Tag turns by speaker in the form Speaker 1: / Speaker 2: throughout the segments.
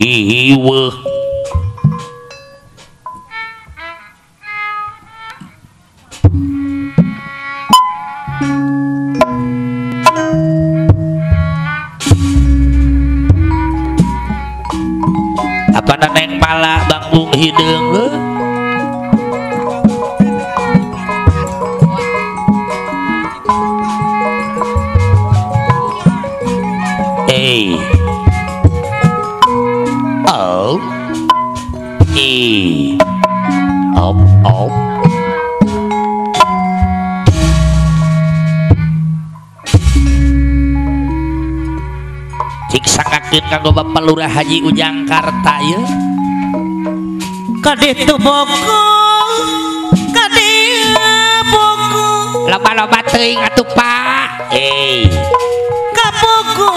Speaker 1: Iweuh. Apa neng malah bangung hideung leuh. Hey. Oh. E. Op op. Cik sangakeun kanggo Bapak Lurah Haji Ujang Karta ieu.
Speaker 2: Kaditu boku, kadieu boku,
Speaker 1: Loba-loba teuing atuh Pak.
Speaker 2: kaboku,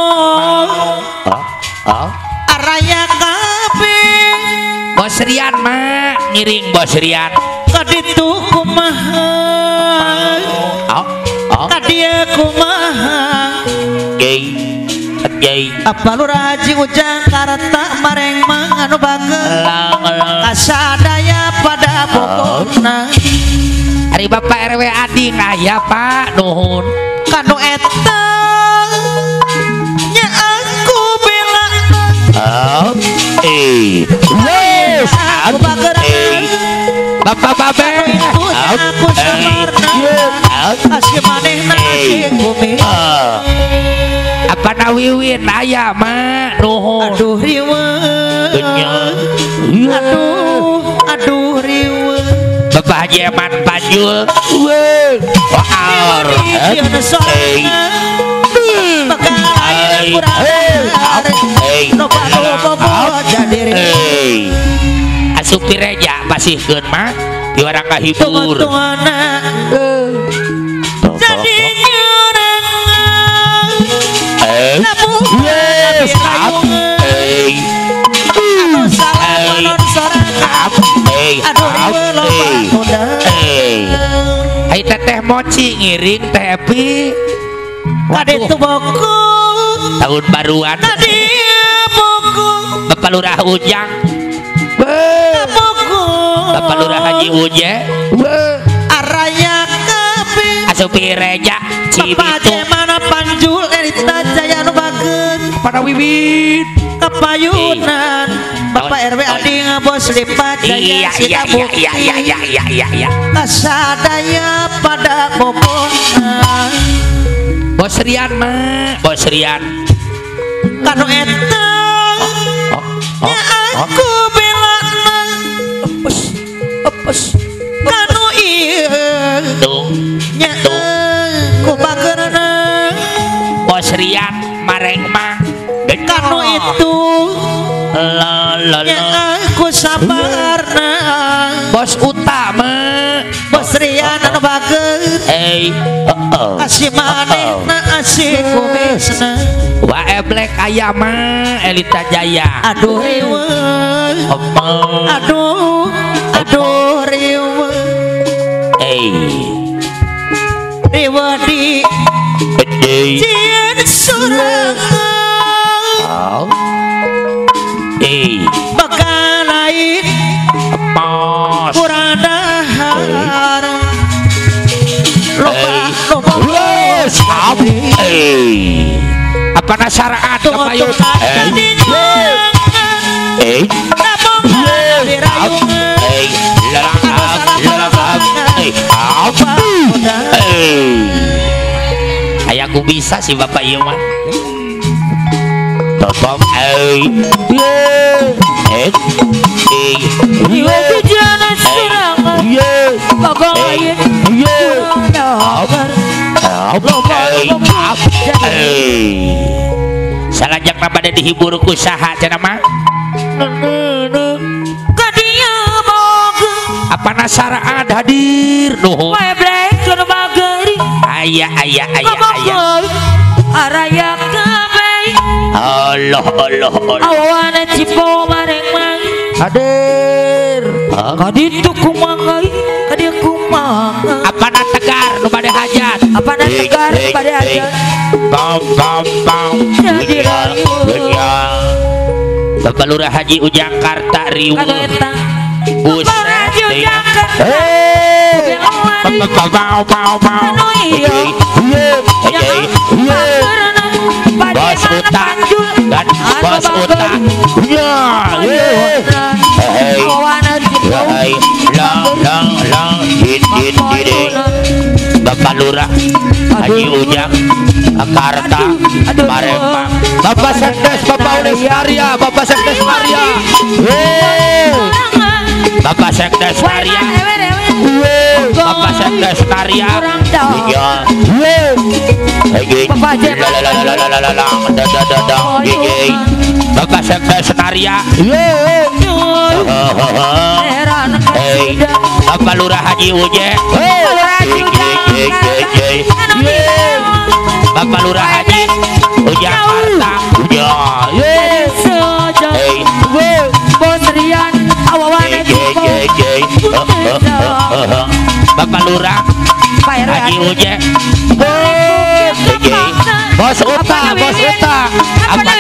Speaker 1: Oh.
Speaker 2: araya kabeh,
Speaker 1: Bos Rian mah ngiring Bos Rian.
Speaker 2: kaditu kumaha,
Speaker 1: Oh.
Speaker 2: kadieu kumaha.
Speaker 1: Jai.
Speaker 2: Apa Lurah Haji Ujang Karta mareng manganu bageun
Speaker 1: Elang.
Speaker 2: kasadaya pada pokona.
Speaker 1: Ari Bapak RW Adi aya Pak nuhun.
Speaker 2: Kanu eta nya aku bela
Speaker 1: Oh. Wes.
Speaker 2: aku bageran
Speaker 1: Bapak Babe.
Speaker 2: itu aku sabarna asih manehna asih bumi.
Speaker 1: Apa nawiwin aya mah nuhun.
Speaker 2: Aduh riweuh, aduh riweuh.
Speaker 1: Bapak Haji Eman Panjul. Waar.
Speaker 2: Dieuna sorangan bakalan kurang loba jadi riweuh.
Speaker 1: Asup pireja pasihkeun mah di warang kahibur.
Speaker 2: Tunggu-tungguana jadi
Speaker 1: Hai teteh moci ngiring tepi.
Speaker 2: Kaditu boku,
Speaker 1: Tahun baruan
Speaker 2: kadieu boku,
Speaker 1: Bapak Lurah Ujang.
Speaker 2: boku,
Speaker 1: Bapak Lurah Haji Uje.
Speaker 2: araya kabeh.
Speaker 1: Asup pireja
Speaker 2: Bapak
Speaker 1: Cibitung.
Speaker 2: Jemana Panjul Elita Jaya nu bageun
Speaker 1: Pada wiwit.
Speaker 2: kapayunan. Bapak RW Adi ngabos lipat Jaya Sita Bukti.
Speaker 1: Iya.
Speaker 2: Kasadaya pada pokona.
Speaker 1: Bos Rian mah, Bos Rian.
Speaker 2: Kanu eta nya aku belana kanu ieu
Speaker 1: Tuh,
Speaker 2: nya ku bageurna
Speaker 1: Bos Rian mareng mah.
Speaker 2: kanu itu nya
Speaker 1: La.
Speaker 2: aku sabarna.
Speaker 1: Bos utama.
Speaker 2: Bos Rian anu bageun asih manehna asih kumisna.
Speaker 1: Wa eblek aya mah Elita Jaya.
Speaker 2: Aduh riweuh, aduh riweuh, riweuh di cieun sorangan bakal lain kurang dahar. Loba
Speaker 1: Apa nasaraat kepayun? Ayahku bisa sih Bapak Iman. Topom
Speaker 2: tujuan sorangan bakal lain kurang dahar.
Speaker 1: Salajak pada dihibur ku saha cenah mah.
Speaker 2: Kadieu bogu
Speaker 1: Apa nasaraat hadir nuhun.
Speaker 2: weblek keur bageri
Speaker 1: Aya.
Speaker 2: araya kabeh
Speaker 1: Allah.
Speaker 2: awana cipo mareng mang hadir kaditu kumangai kadieu kumangai
Speaker 1: Apa na tegar nu bade hajat.
Speaker 2: apa na tegar pada aja
Speaker 1: Bam.
Speaker 2: jadi rayu
Speaker 1: Bapak Lurah Haji Ujang Karta Riwu. Buset deh. Bos Uta dan Bos Uta. Bapak Lurah Haji Ujang Karta Parembang. Bapak Sekdes Bapak Unes Maria. Bapak Sekdes Maria. Bapak Sekdes Maria. Bapak Sekdes Maria. Iya. Bapak Sekdes Maria. Bapak Lurah Haji Uje. Bapak Lurah Haji Ujang Karta. Bos Rian awawane Bapak Lurah Haji Uje. Bos Uta, Bos Uta. Apa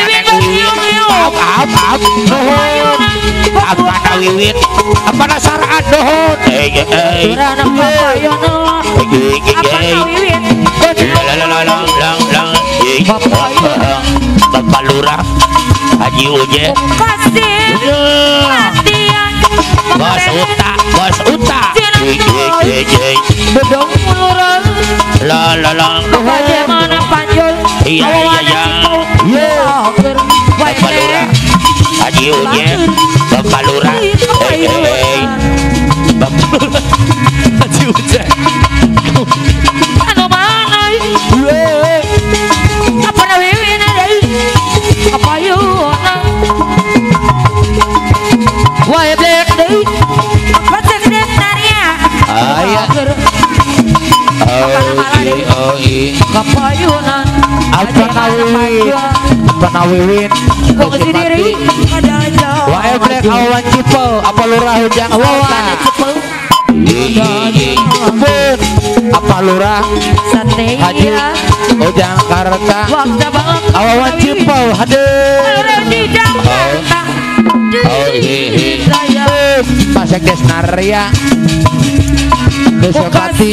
Speaker 1: Wiwit? Apa Saraan dohon? Bapak Lurah Haji Uje. Bos Uta, Bos Uta. Bedong Lurah. Iya. Bapak Lurah Haji Uje. Bapak Lurah. Bapak Lurah Haji Uje. Anu mana? Apa Wiwin deui? Apa yuna? Wae blek deui. Apa Sekdes Maria? Aya. Kapayunan apa Wiwin Sipati wae blek awan Cipel apa Lurah Ujang Karta apa Lurah Haji Ujang Karta awan Cipel hadir Pak Sekdes Maria Sipati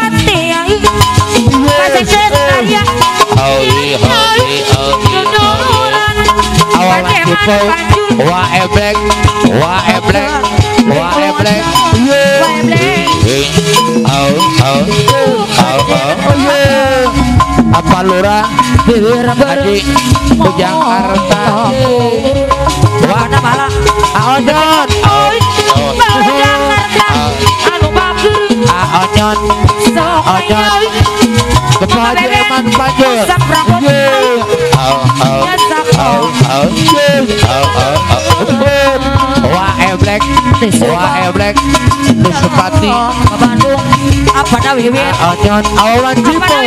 Speaker 1: awan Cipel wae blek apa Lurah Haji Ujang Karta wana malah aonyon kebahagiaan panjul wae blek Sipati Bandung apa Wiwin aonyon awan Cipel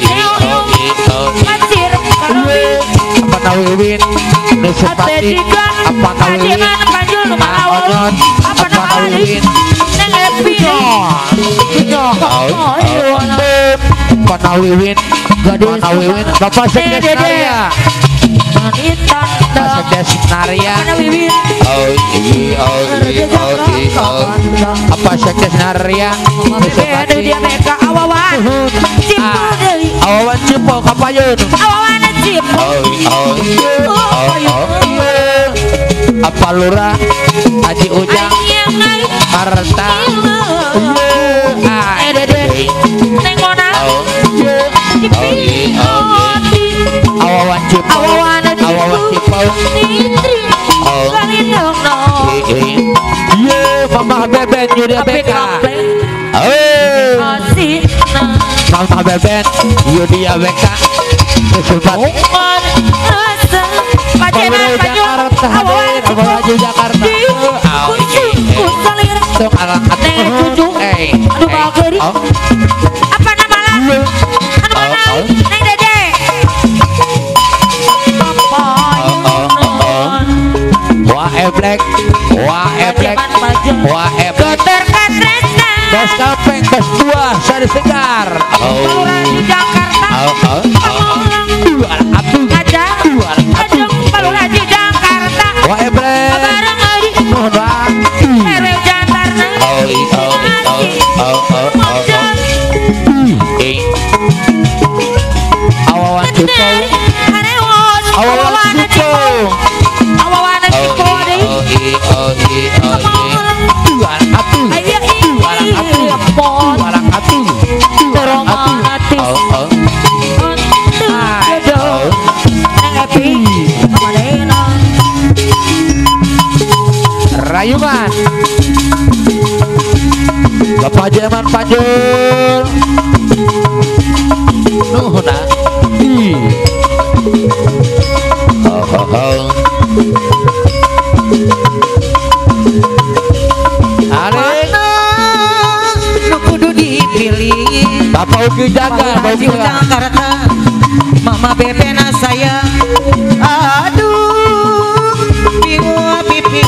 Speaker 1: apa Wiwin Sipati apa Wiwin aonyon apa Wiwin Pana Wiwin Bapak Sekdes Maria. Bapak Sekdes Maria. Apa Sekdes Maria? Awawan Cipel kapayun. Apa Lurah Haji Ujang Karta. Awawan Cipel Mama Beben Yudia Beka Mama Beben Yudia Beka Haji Jakarta apa nama lah? Neng Dede. Wae blek. Dokter Katresna. Bos Kapeng, Bos 2, Sari Segar. Lurah Jakarta. Wae nuhun Bang.
Speaker 2: RW Jantarna
Speaker 1: Awawan Cipo. Awawan Cipo.
Speaker 2: Awawana Cipo deh.
Speaker 1: Jualan atuh. Jualan atuh. Jualan atuh.
Speaker 2: Romantis.
Speaker 1: Rayuan Bapak Jaman Pajul nuhuna
Speaker 2: Mana nu kudu dipilih
Speaker 1: Bapak Uki Jaga
Speaker 2: Haji Jakarta Mama bebena saya aduh bingung pipi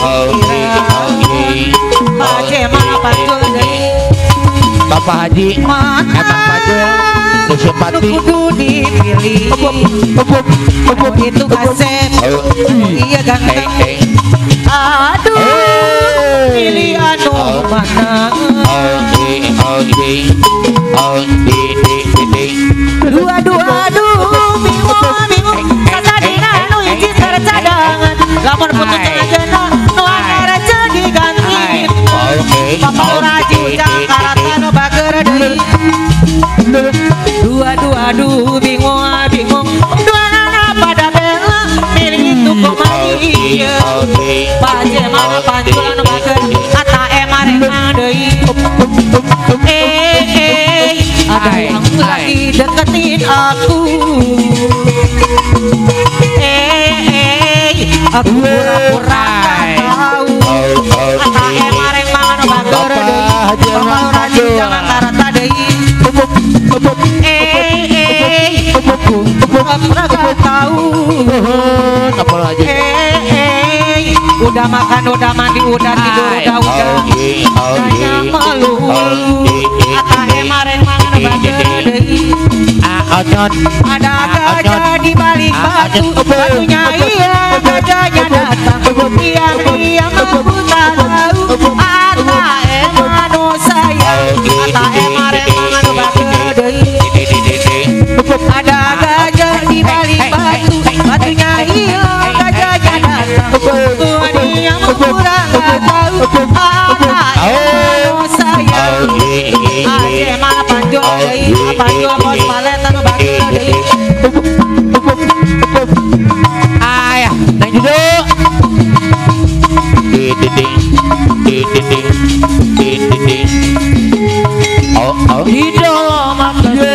Speaker 2: Haji mana Pajul deui
Speaker 1: Bapak Haji Emang Pajul Nusupati
Speaker 2: kudu dipilih itu kasep iya ganteng aduh pilih anu mana aduh bingung kasadina anu hiji cadangan lamun putus ajeuna nu angara jadi ganti Bapak Raji Jakarta nu bager deui aduh bingung dua nana pada bela milih itu komadi Paje mana panjulan bager ata emare deui ada yang lagi deketin aku aku pura-pura tahu ata emare mana bager deui Bapak Raji Jakarta deui pura-pura gak tahu udah makan udah mandi udah tidur udah saya malu ata emare mana bager deui ada gajah di balik batu batunya iya gajahnya datang diam aku tak tahu ata emanu saya ata emare mana bager deui ada gajah di balik batu batunya iya gajahnya datang diam kurang gak tahu ata emanu saya Aje mana Panjul deui Panjul bos palet anu bager deui
Speaker 1: ayah nang judul
Speaker 2: hidup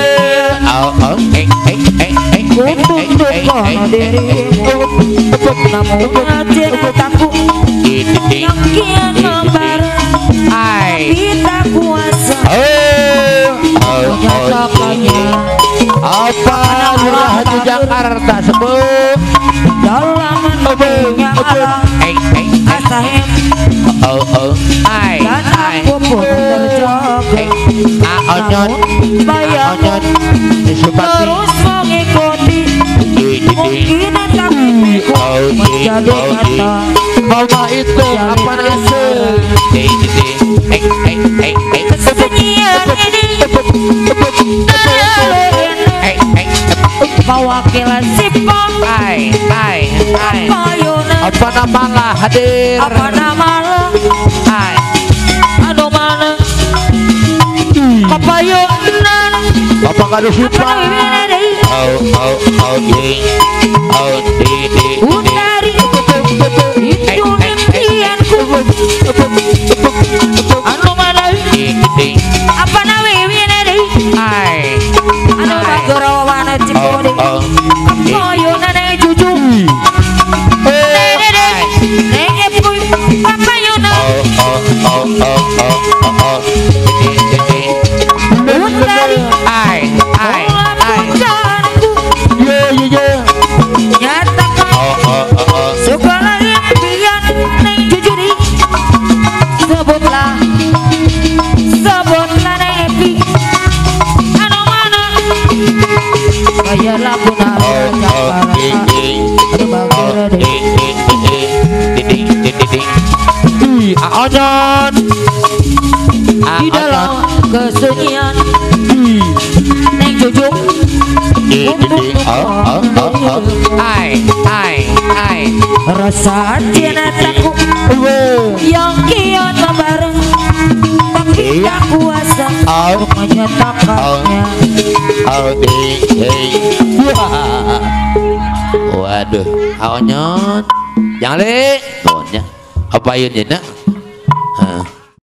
Speaker 2: namun cintaku yang kian membara kita kuasa menyatakannya
Speaker 1: apa Lurah Haji Jakarta sebut
Speaker 2: dalam menunggunya alam asahem dan aku pun terjaga bayangkan terus mengikuti mungkin tapi menjadi kata
Speaker 1: bahwa itu apa hasil
Speaker 2: kesunyian ini Pawakilan Sipong
Speaker 1: apa nama lah hadir
Speaker 2: apa nama lo anu mana kapayunan
Speaker 1: apa kado Sipong
Speaker 2: utari itu impianku anu mana apa nama wineri anu bagerawana Cipodi kapayunan cucu
Speaker 1: Onyon
Speaker 2: Di dalam kesunyian Neng Jujung
Speaker 1: Ai
Speaker 2: Rasa cintaku yang kian membareng tapi tak kuasa untuk menyatakannya.
Speaker 1: Waduh, Onyon, jangan le, apa yun nak?